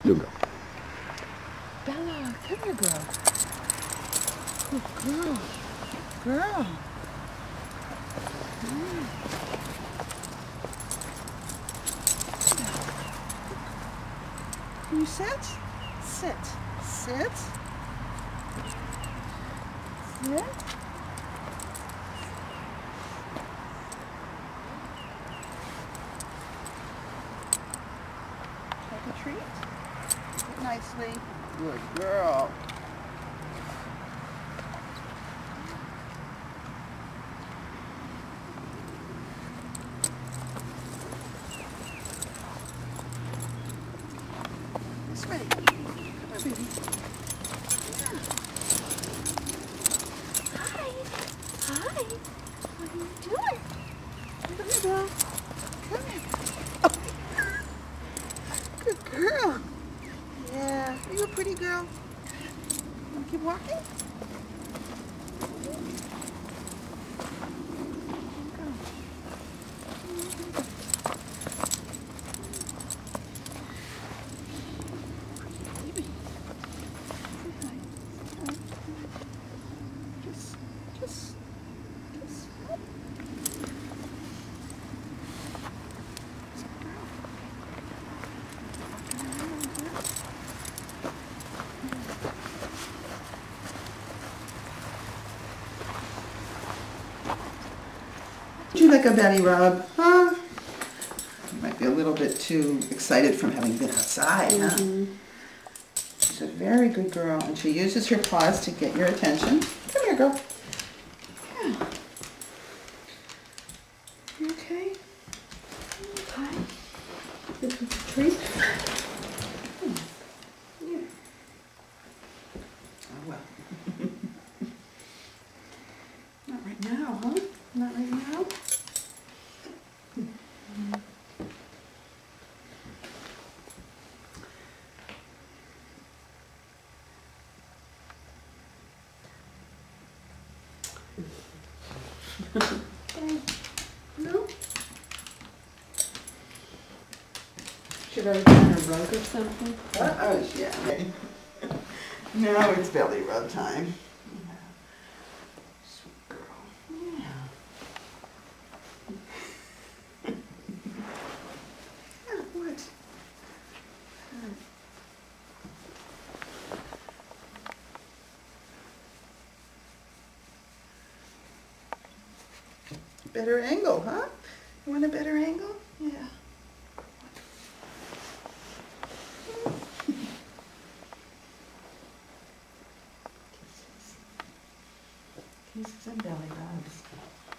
Good girl. Bella, come here, girl. Good girl. Girl. Can you sit? Sit. Sit. Sit. Take a treat. Sit nicely. Good girl. This way. Come on, baby. Yeah. Hi. Hi. What are you doing? Come here, Belle. Come here. Oh. Good girl. Yeah. Are you a pretty girl? Want to keep walking? Would you like a belly rub, huh? You might be a little bit too excited from having been outside, huh? She's a very good girl, and she uses her paws to get your attention. Come here, girl. Yeah. You okay? Hi. This was a treat. Yeah. Oh, well. Not right now, huh? Not right now? No? Should I find a rug or something? Oh, yeah. Now it's belly rub time. Yeah. Sweet girl. Yeah. Yeah, what? Better angle, huh? You want a better angle? Yeah. Kisses and belly rubs.